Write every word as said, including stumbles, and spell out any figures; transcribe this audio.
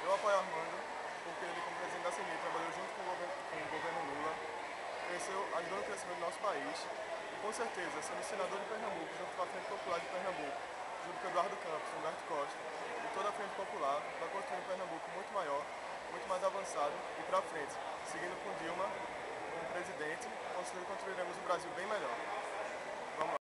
Eu apoio Armando porque ele, como presidente da C N I, trabalhou junto com o governo, com o governo Lula, cresceu, ajudou no crescimento do nosso país e, com certeza, sendo senador de Pernambuco, junto com a Frente Popular de Pernambuco, junto com Eduardo Campos, Humberto Costa e toda a Frente Popular, vai construir um Pernambuco muito maior, muito mais avançado e para frente, seguindo com Dilma como presidente, construiremos um Brasil bem melhor. Vamos lá.